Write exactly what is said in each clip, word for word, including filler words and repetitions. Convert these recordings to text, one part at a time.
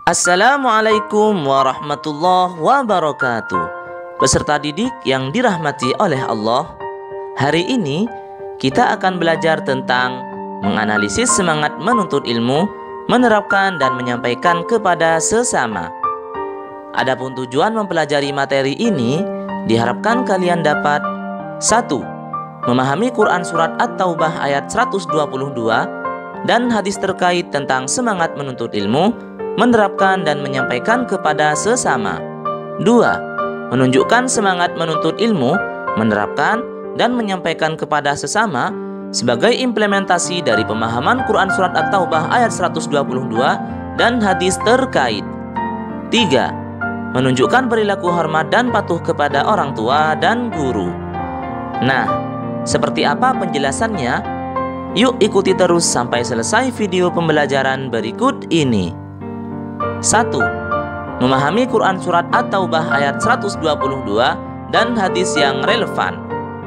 Assalamualaikum warahmatullahi wabarakatuh. Peserta didik yang dirahmati oleh Allah, hari ini kita akan belajar tentang menganalisis semangat menuntut ilmu, menerapkan dan menyampaikan kepada sesama. Adapun tujuan mempelajari materi ini, diharapkan kalian dapat satu. Memahami Quran Surat At-Taubah ayat seratus dua puluh dua dan hadis terkait tentang semangat menuntut ilmu, menerapkan dan menyampaikan kepada sesama. Dua. Menunjukkan semangat menuntut ilmu, menerapkan dan menyampaikan kepada sesama sebagai implementasi dari pemahaman Quran Surat At-Taubah ayat seratus dua puluh dua dan hadis terkait. Tiga. Menunjukkan perilaku hormat dan patuh kepada orang tua dan guru. Nah, seperti apa penjelasannya? Yuk ikuti terus sampai selesai video pembelajaran berikut ini. Satu. Memahami Quran Surat At-Taubah ayat seratus dua puluh dua dan hadis yang relevan.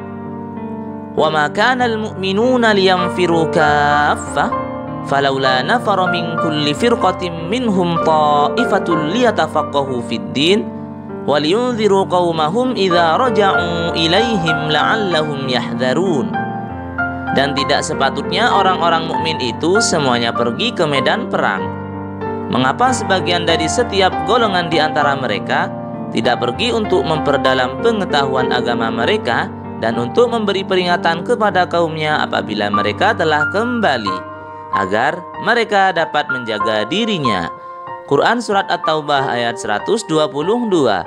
Wa ma kana al-mu'minuna liyanfiru kaffah falawla nafara min kulli firqatin minhum ta'ifatun liyatafaqahu fid-din wa liyunziru qaumahum idza raja'u ilaihim la'allahum yahdharun. Dan tidak sepatutnya orang-orang mukmin itu semuanya pergi ke medan perang. Mengapa sebagian dari setiap golongan di antara mereka tidak pergi untuk memperdalam pengetahuan agama mereka dan untuk memberi peringatan kepada kaumnya apabila mereka telah kembali, agar mereka dapat menjaga dirinya. Quran Surat At-Taubah ayat seratus dua puluh dua.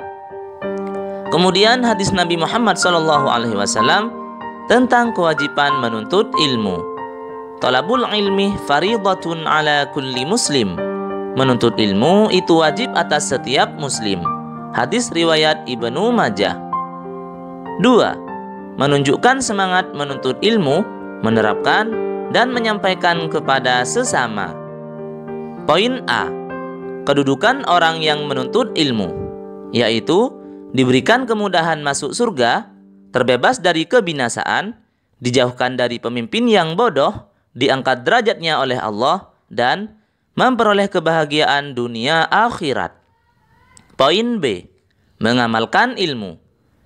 Kemudian hadis Nabi Muhammad shallallahu alaihi wasallam tentang kewajiban menuntut ilmu. Talabul ilmi faridatun ala kulli muslim. Menuntut ilmu itu wajib atas setiap muslim. Hadis riwayat Ibnu Majah. Dua. Menunjukkan semangat menuntut ilmu, menerapkan dan menyampaikan kepada sesama. Poin A. Kedudukan orang yang menuntut ilmu, yaitu diberikan kemudahan masuk surga, terbebas dari kebinasaan, dijauhkan dari pemimpin yang bodoh, diangkat derajatnya oleh Allah, dan memperoleh kebahagiaan dunia akhirat. Poin B. Mengamalkan ilmu.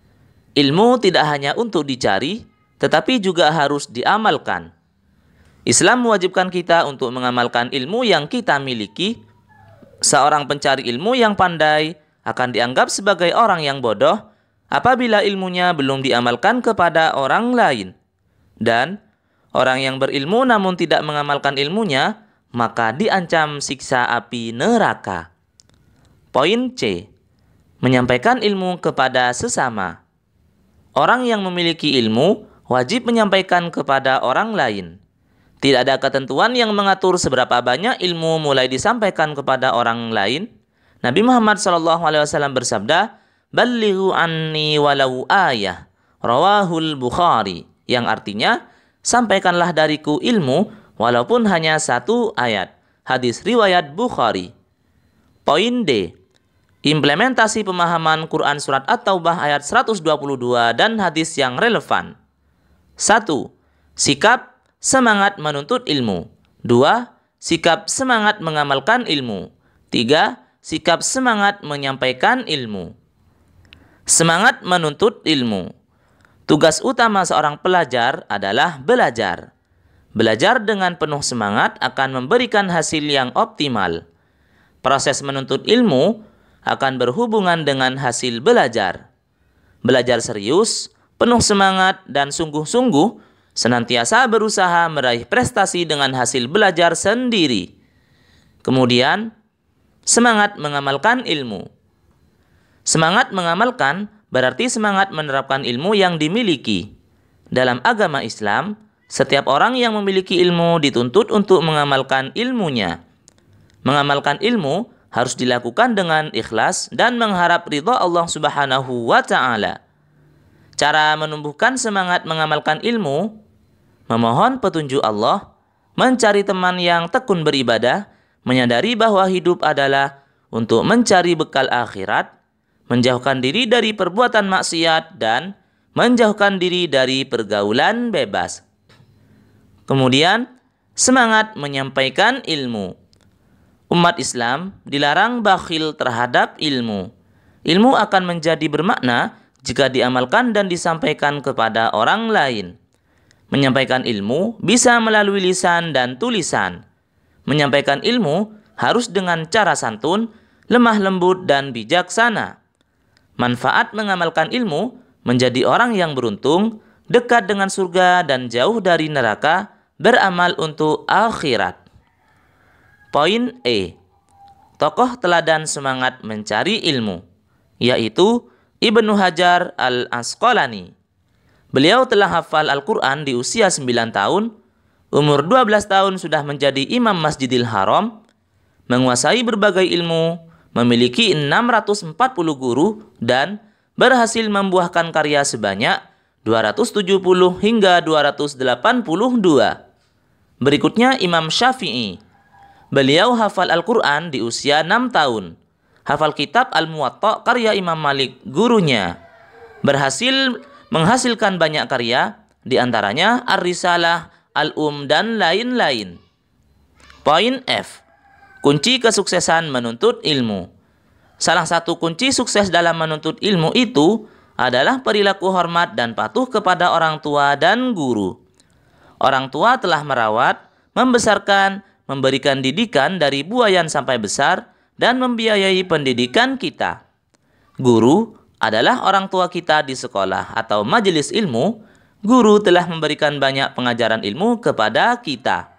Ilmu tidak hanya untuk dicari, tetapi juga harus diamalkan. Islam mewajibkan kita untuk mengamalkan ilmu yang kita miliki. Seorang pencari ilmu yang pandai akan dianggap sebagai orang yang bodoh apabila ilmunya belum diamalkan kepada orang lain. Dan orang yang berilmu namun tidak mengamalkan ilmunya, maka diancam siksa api neraka. Poin C. Menyampaikan ilmu kepada sesama. Orang yang memiliki ilmu wajib menyampaikan kepada orang lain. Tidak ada ketentuan yang mengatur seberapa banyak ilmu mulai disampaikan kepada orang lain. Nabi Muhammad shallallahu alaihi wasallam bersabda, "Ballighu anni walau ayah." Rawahul Bukhari, yang artinya, sampaikanlah dariku ilmu walaupun hanya satu ayat. Hadis riwayat Bukhari. Poin D. Implementasi pemahaman Quran Surat At-Taubah ayat seratus dua puluh dua dan hadis yang relevan. Satu. Sikap semangat menuntut ilmu. Dua. Sikap semangat mengamalkan ilmu. Tiga. Sikap semangat menyampaikan ilmu. Semangat menuntut ilmu. Tugas utama seorang pelajar adalah belajar. Belajar dengan penuh semangat akan memberikan hasil yang optimal. Proses menuntut ilmu akan berhubungan dengan hasil belajar. Belajar serius, penuh semangat, dan sungguh-sungguh senantiasa berusaha meraih prestasi dengan hasil belajar sendiri. Kemudian, semangat mengamalkan ilmu. Semangat mengamalkan berarti semangat menerapkan ilmu yang dimiliki. Dalam agama Islam, setiap orang yang memiliki ilmu dituntut untuk mengamalkan ilmunya. Mengamalkan ilmu harus dilakukan dengan ikhlas dan mengharap ridha Allah Subhanahu wa Ta'ala. Cara menumbuhkan semangat mengamalkan ilmu: memohon petunjuk Allah, mencari teman yang tekun beribadah, menyadari bahwa hidup adalah untuk mencari bekal akhirat, menjauhkan diri dari perbuatan maksiat, dan menjauhkan diri dari pergaulan bebas. Kemudian, semangat menyampaikan ilmu. umat Islam dilarang bakhil terhadap ilmu. Ilmu akan menjadi bermakna jika diamalkan dan disampaikan kepada orang lain. Menyampaikan ilmu bisa melalui lisan dan tulisan. Menyampaikan ilmu harus dengan cara santun, lemah lembut, dan bijaksana. Manfaat mengamalkan ilmu menjadi orang yang beruntung, dekat dengan surga dan jauh dari neraka, beramal untuk akhirat. Poin E. Tokoh teladan semangat mencari ilmu, yaitu Ibnu Hajar al-Asqalani. Beliau telah hafal Al-Quran di usia sembilan tahun, umur dua belas tahun sudah menjadi imam Masjidil Haram, menguasai berbagai ilmu, memiliki enam ratus empat puluh guru, dan berhasil membuahkan karya sebanyak dua ratus tujuh puluh hingga dua ratus delapan puluh dua. Berikutnya Imam Syafi'i. Beliau hafal Al-Quran di usia enam tahun, hafal kitab Al-Muwatta karya Imam Malik, gurunya. Berhasil menghasilkan banyak karya, diantaranya Ar-Risalah, Al-Um, dan lain-lain. Poin F. Kunci kesuksesan menuntut ilmu. Salah satu kunci sukses dalam menuntut ilmu itu adalah perilaku hormat dan patuh kepada orang tua dan guru. Orang tua telah merawat, membesarkan, memberikan didikan dari buayan sampai besar, dan membiayai pendidikan kita. Guru adalah orang tua kita di sekolah atau majelis ilmu. Guru telah memberikan banyak pengajaran ilmu kepada kita.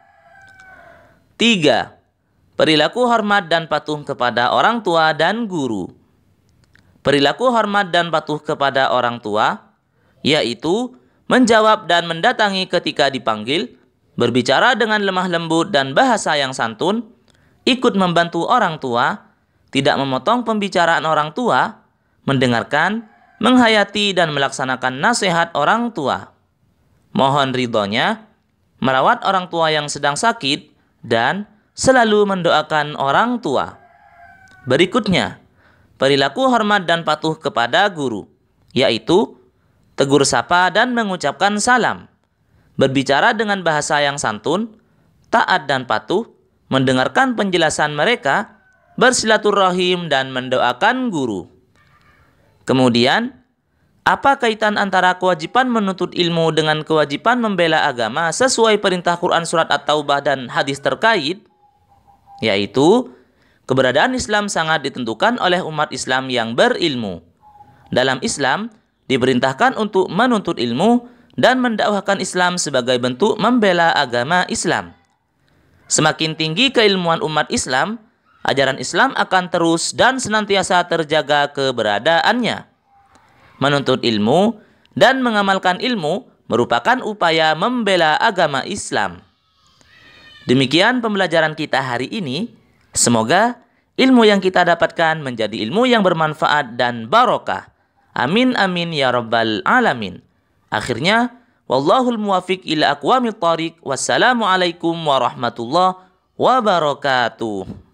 Tiga. Perilaku hormat dan patuh kepada orang tua dan guru. Perilaku hormat dan patuh kepada orang tua, yaitu menjawab dan mendatangi ketika dipanggil, berbicara dengan lemah lembut dan bahasa yang santun, ikut membantu orang tua, tidak memotong pembicaraan orang tua, mendengarkan, menghayati dan melaksanakan nasihat orang tua, mohon ridhonya, merawat orang tua yang sedang sakit, dan selalu mendoakan orang tua. Berikutnya, perilaku hormat dan patuh kepada guru, yaitu tegur sapa dan mengucapkan salam, berbicara dengan bahasa yang santun, taat dan patuh, mendengarkan penjelasan mereka, bersilaturahim dan mendoakan guru. Kemudian, apa kaitan antara kewajiban menuntut ilmu dengan kewajiban membela agama sesuai perintah Quran surat At-Taubah dan hadis terkait? Yaitu, keberadaan Islam sangat ditentukan oleh umat Islam yang berilmu. Dalam Islam, diperintahkan untuk menuntut ilmu dan mendakwahkan Islam sebagai bentuk membela agama Islam. Semakin tinggi keilmuan umat Islam, ajaran Islam akan terus dan senantiasa terjaga keberadaannya. Menuntut ilmu dan mengamalkan ilmu merupakan upaya membela agama Islam. Demikian pembelajaran kita hari ini. Semoga ilmu yang kita dapatkan menjadi ilmu yang bermanfaat dan barokah. Amin amin ya rabbal alamin. Akhirnya, wallahul muwafiq ila aqwamit thariq. Wassalamualaikum warahmatullahi wabarakatuh.